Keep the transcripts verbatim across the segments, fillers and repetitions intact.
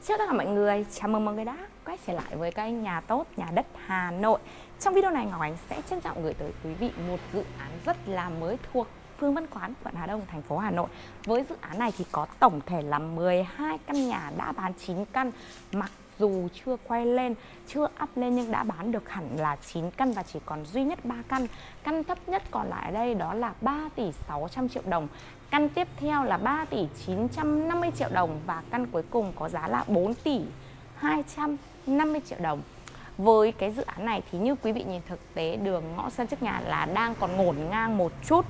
Xin chào tất cả mọi người, chào mừng mọi người đã quay trở lại với kênh Nhà Tốt Nhà Đất Hà Nội. Trong video này Ngọc Ánh sẽ trân trọng gửi tới quý vị một dự án rất là mới thuộc phường Văn Quán, quận Hà Đông, thành phố Hà Nội. Với dự án này thì có tổng thể là mười hai căn nhà, đã bán chín căn. Mặc dù chưa quay lên, chưa up lên nhưng đã bán được hẳn là chín căn và chỉ còn duy nhất ba căn. Căn thấp nhất còn lại ở đây đó là ba tỷ sáu trăm triệu đồng. Căn tiếp theo là ba tỷ chín trăm năm mươi triệu đồng và căn cuối cùng có giá là bốn tỷ hai trăm năm mươi triệu đồng. Với cái dự án này thì như quý vị nhìn thực tế đường ngõ sân trước nhà là đang còn ngổn ngang một chút.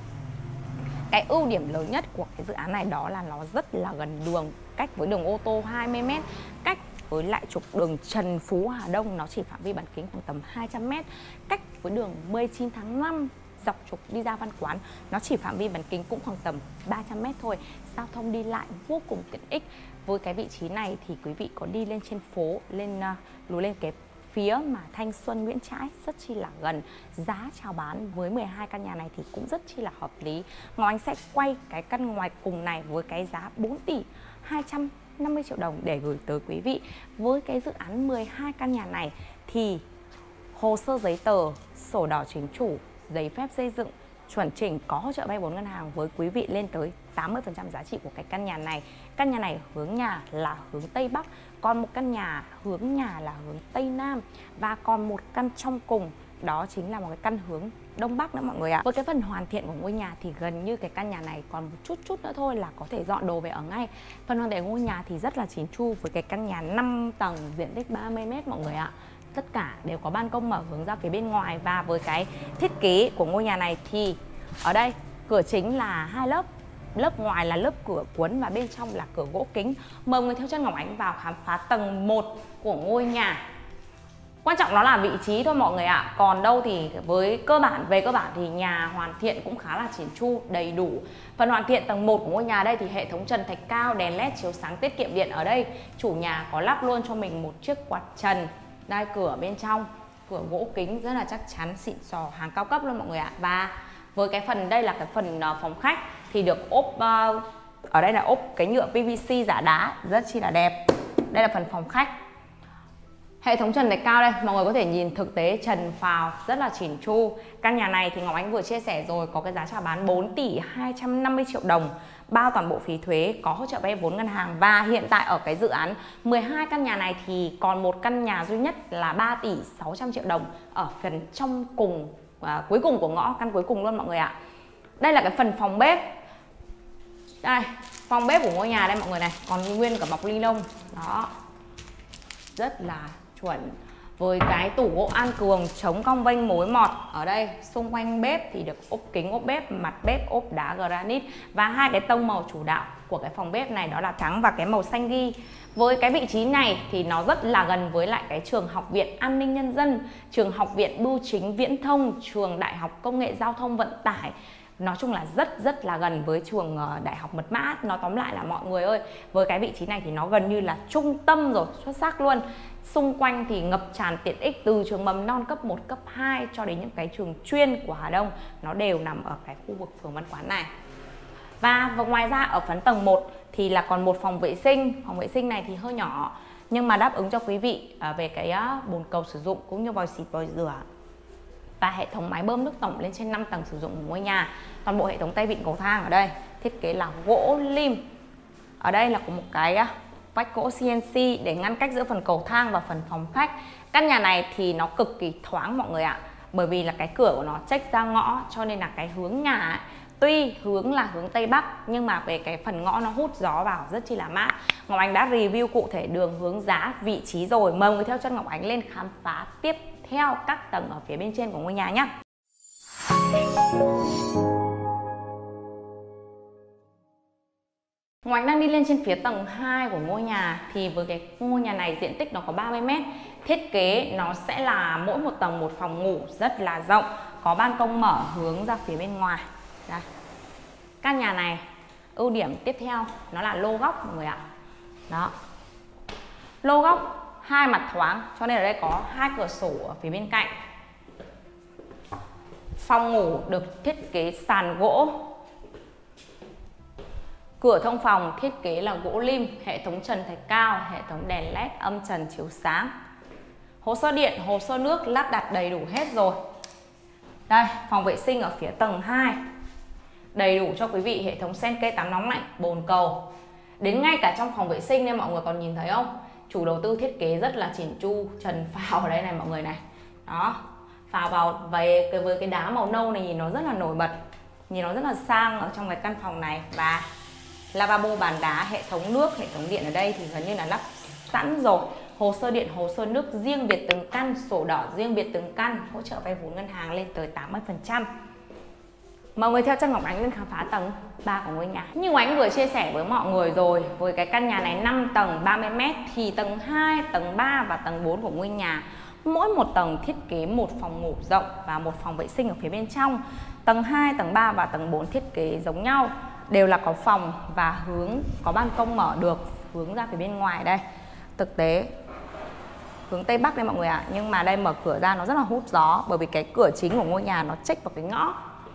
Cái ưu điểm lớn nhất của cái dự án này đó là nó rất là gần đường, cách với đường ô tô hai mươi mét, cách với lại trục đường Trần Phú Hà Đông nó chỉ phạm vi bán kính khoảng tầm hai trăm mét, cách với đường mười chín tháng năm dọc trục đi ra Văn Quán nó chỉ phạm vi bán kính cũng khoảng tầm ba trăm mét thôi. Giao thông đi lại vô cùng tiện ích. Với cái vị trí này thì quý vị có đi lên trên phố, lên uh, lùi lên cái phía mà Thanh Xuân, Nguyễn Trãi rất chi là gần. Giá chào bán với mười hai căn nhà này thì cũng rất chi là hợp lý. Ngọc Ánh sẽ quay cái căn ngoài cùng này với cái giá bốn tỷ hai trăm năm mươi triệu đồng để gửi tới quý vị. Với cái dự án mười hai căn nhà này thì hồ sơ giấy tờ, sổ đỏ chính chủ, giấy phép xây dựng chuẩn chỉnh, có hỗ trợ vay vốn ngân hàng với quý vị lên tới tám mươi phần trăm giá trị của cái căn nhà này. Căn nhà này hướng nhà là hướng Tây Bắc, còn một căn nhà hướng nhà là hướng Tây Nam, và còn một căn trong cùng đó chính là một cái căn hướng Đông Bắc nữa mọi người ạ. Với cái phần hoàn thiện của ngôi nhà thì gần như cái căn nhà này còn một chút chút nữa thôi là có thể dọn đồ về ở ngay. Phần hoàn thiện của ngôi nhà thì rất là chỉn chu với cái căn nhà năm tầng diện tích ba mươi mét mọi người ạ. Tất cả đều có ban công mở hướng ra phía bên ngoài, và với cái thiết kế của ngôi nhà này thì ở đây cửa chính là hai lớp. Lớp ngoài là lớp cửa cuốn và bên trong là cửa gỗ kính. Mời mọi người theo chân Ngọc Ánh vào khám phá tầng một của ngôi nhà. Quan trọng nó là vị trí thôi mọi người ạ. Còn đâu thì với cơ bản, về cơ bản thì nhà hoàn thiện cũng khá là chỉn chu, đầy đủ. Phần hoàn thiện tầng một của ngôi nhà đây thì hệ thống trần thạch cao, đèn led chiếu sáng tiết kiệm điện ở đây. Chủ nhà có lắp luôn cho mình một chiếc quạt trần. Đây, cửa bên trong, cửa gỗ kính rất là chắc chắn, xịn sò, hàng cao cấp luôn mọi người ạ. Và với cái phần đây là cái phần phòng khách thì được ốp, uh, ở đây là ốp cái nhựa pê vê xê giả đá rất chi là đẹp. Đây là phần phòng khách. Hệ thống trần thạch cao đây, mọi người có thể nhìn thực tế trần phào rất là chỉn chu. Căn nhà này thì Ngọc Ánh vừa chia sẻ rồi, có cái giá chào bán bốn tỷ hai trăm năm mươi triệu đồng, bao toàn bộ phí thuế, có hỗ trợ vay vốn ngân hàng. Và hiện tại ở cái dự án mười hai căn nhà này thì còn một căn nhà duy nhất là ba tỷ sáu trăm triệu đồng ở phần trong cùng, à, cuối cùng của ngõ, căn cuối cùng luôn mọi người ạ. Đây là cái phần phòng bếp. Đây, phòng bếp của ngôi nhà đây mọi người này, còn nguyên cả bọc ly lông. Đó, rất là chuẩn. Với cái tủ gỗ An Cường chống cong vênh mối mọt ở đây, xung quanh bếp thì được ốp kính ốp bếp, mặt bếp ốp đá granite, và hai cái tông màu chủ đạo của cái phòng bếp này đó là trắng và cái màu xanh ghi. Với cái vị trí này thì nó rất là gần với lại cái trường Học viện An ninh Nhân dân, trường Học viện Bưu chính Viễn thông, trường Đại học Công nghệ Giao thông Vận tải. Nói chung là rất rất là gần với trường Đại học Mật mã. Nói tóm lại là mọi người ơi, với cái vị trí này thì nó gần như là trung tâm rồi, xuất sắc luôn. Xung quanh thì ngập tràn tiện ích từ trường mầm non cấp một, cấp hai cho đến những cái trường chuyên của Hà Đông, nó đều nằm ở cái khu vực phường Văn Quán này. Và, và ngoài ra ở phần tầng một thì là còn một phòng vệ sinh. Phòng vệ sinh này thì hơi nhỏ nhưng mà đáp ứng cho quý vị về cái bồn cầu sử dụng cũng như vòi xịt, vòi rửa. Và hệ thống máy bơm nước tổng lên trên năm tầng sử dụng của ngôi nhà. Toàn bộ hệ thống tay vịn cầu thang ở đây thiết kế là gỗ lim. Ở đây là có một cái vách gỗ xê en xê để ngăn cách giữa phần cầu thang và phần phòng khách. Căn nhà này thì nó cực kỳ thoáng mọi người ạ. Bởi vì là cái cửa của nó chếch ra ngõ, cho nên là cái hướng nhà ấy, tuy hướng là hướng Tây Bắc nhưng mà về cái phần ngõ nó hút gió vào rất chi là mát. Ngọc Ánh đã review cụ thể đường, hướng, giá, vị trí rồi. Mời mọi người theo chân Ngọc Ánh lên khám phá tiếp theo các tầng ở phía bên trên của ngôi nhà nhé. Ngọc Ánh đang đi lên trên phía tầng hai của ngôi nhà. Thì với cái ngôi nhà này diện tích nó có ba mươi mét. Thiết kế nó sẽ là mỗi một tầng một phòng ngủ rất là rộng, có ban công mở hướng ra phía bên ngoài. Đây. Căn nhà này ưu điểm tiếp theo nó là lô góc mọi người ạ. Đó, lô góc hai mặt thoáng cho nên ở đây có hai cửa sổ ở phía bên cạnh. Phòng ngủ được thiết kế sàn gỗ, Cửa thông phòng thiết kế là gỗ lim, hệ thống trần thạch cao, hệ thống đèn led âm trần chiếu sáng. Hồ sơ điện, hồ sơ nước lắp đặt đầy đủ hết rồi. Đây, phòng vệ sinh ở phía tầng hai. Đầy đủ cho quý vị hệ thống sen kê tắm nóng lạnh, bồn cầu. Đến ngay cả trong phòng vệ sinh nên mọi người còn nhìn thấy không? Chủ đầu tư thiết kế rất là chỉn chu, trần phào ở đây này mọi người này. Đó, phào vào với cái, với cái đá màu nâu này nhìn nó rất là nổi bật. Nhìn nó rất là sang ở trong cái căn phòng này. Và lavabo bàn đá, hệ thống nước, hệ thống điện ở đây thì gần như là lắp sẵn rồi. Hồ sơ điện, hồ sơ nước riêng biệt từng căn, sổ đỏ riêng biệt từng căn, hỗ trợ vay vốn ngân hàng lên tới tám mươi phần trăm. Mọi người theo chân Ngọc Ánh lên khám phá tầng ba của ngôi nhà. Như Ánh vừa chia sẻ với mọi người rồi, với cái căn nhà này năm tầng ba mươi mét thì tầng hai, tầng ba và tầng bốn của ngôi nhà mỗi một tầng thiết kế một phòng ngủ rộng và một phòng vệ sinh ở phía bên trong. Tầng hai, tầng ba và tầng bốn thiết kế giống nhau, đều là có phòng và hướng có ban công mở được hướng ra phía bên ngoài đây. Thực tế hướng Tây Bắc đây mọi người ạ, à. Nhưng mà đây mở cửa ra nó rất là hút gió bởi vì cái cửa chính của ngôi nhà nó chếch vào cái ngõ.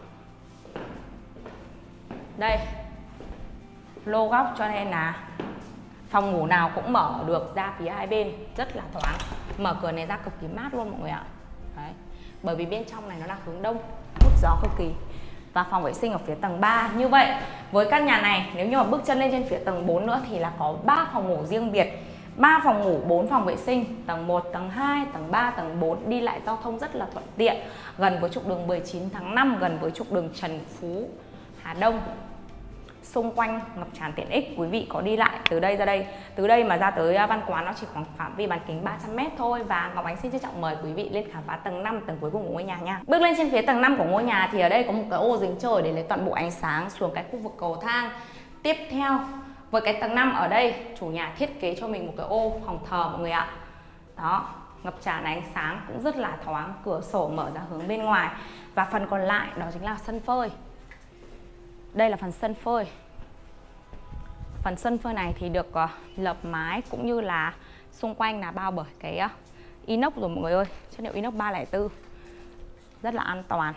Đây, lô góc cho nên là phòng ngủ nào cũng mở được ra phía hai bên, rất là thoáng. Mở cửa này ra cực kỳ mát luôn mọi người ạ. Đấy. Bởi vì bên trong này nó là hướng đông, hút gió cực kỳ. Và phòng vệ sinh ở phía tầng ba. Như vậy, với căn nhà này nếu như mà bước chân lên trên phía tầng bốn nữa thì là có ba phòng ngủ riêng biệt, ba phòng ngủ, bốn phòng vệ sinh, tầng một, tầng hai, tầng ba, tầng bốn, đi lại giao thông rất là thuận tiện, gần với trục đường mười chín tháng năm, gần với trục đường Trần Phú, Hà Đông. Xung quanh ngập tràn tiện ích, quý vị có đi lại từ đây ra đây, từ đây mà ra tới Văn Quán nó chỉ khoảng phạm vi bán kính ba trăm mét thôi. Và Ngọc Ánh xin trân trọng mời quý vị lên khám phá tầng năm, tầng cuối cùng của ngôi nhà nha. Bước lên trên phía tầng năm của ngôi nhà thì ở đây có một cái ô giếng trời để lấy toàn bộ ánh sáng xuống cái khu vực cầu thang. Tiếp theo, với cái tầng năm ở đây, chủ nhà thiết kế cho mình một cái ô phòng thờ mọi người ạ. Đó, ngập tràn ánh sáng cũng rất là thoáng, cửa sổ mở ra hướng bên ngoài. Và phần còn lại đó chính là sân phơi. Đây là phần sân phơi. Phần sân phơi này thì được uh, lợp mái cũng như là xung quanh là bao bởi cái uh, inox rồi mọi người ơi, chất liệu inox ba không bốn. Rất là an toàn,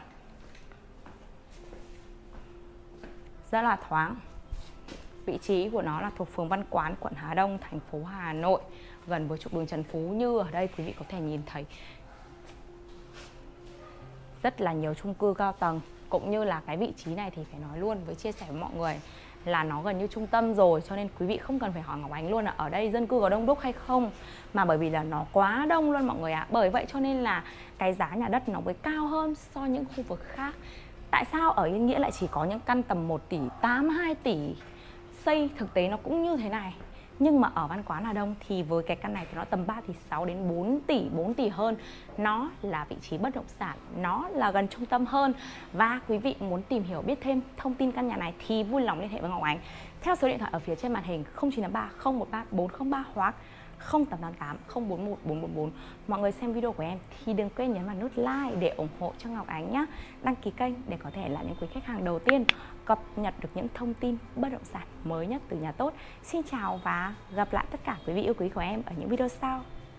rất là thoáng. Vị trí của nó là thuộc phường Văn Quán, quận Hà Đông, thành phố Hà Nội, gần với trục đường Trần Phú. Như ở đây quý vị có thể nhìn thấy rất là nhiều chung cư cao tầng. Cũng như là cái vị trí này thì phải nói luôn với chia sẻ với mọi người là nó gần như trung tâm rồi, cho nên quý vị không cần phải hỏi Ngọc Ánh luôn là ở đây dân cư có đông đúc hay không, mà bởi vì là nó quá đông luôn mọi người ạ. À. Bởi vậy cho nên là cái giá nhà đất nó mới cao hơn so với những khu vực khác. Tại sao ở Yên Nghĩa lại chỉ có những căn tầm một tỷ tám, hai tỷ xây, thực tế nó cũng như thế này. Nhưng mà ở Văn Quán Hà Đông thì với cái căn này thì nó tầm ba tỷ sáu đến bốn tỷ, bốn tỷ hơn. Nó là vị trí bất động sản, nó là gần trung tâm hơn. Và quý vị muốn tìm hiểu biết thêm thông tin căn nhà này thì vui lòng liên hệ với Ngọc Ánh theo số điện thoại ở phía trên màn hình không chín ba không một ba bốn không ba hoặc không tám tám tám không bốn một bốn bốn bốn. Mọi người xem video của em thì đừng quên nhấn vào nút like để ủng hộ cho Ngọc Ánh nhé. Đăng ký kênh để có thể là những quý khách hàng đầu tiên cập nhật được những thông tin bất động sản mới nhất từ nhà tốt. Xin chào và gặp lại tất cả quý vị yêu quý của em ở những video sau.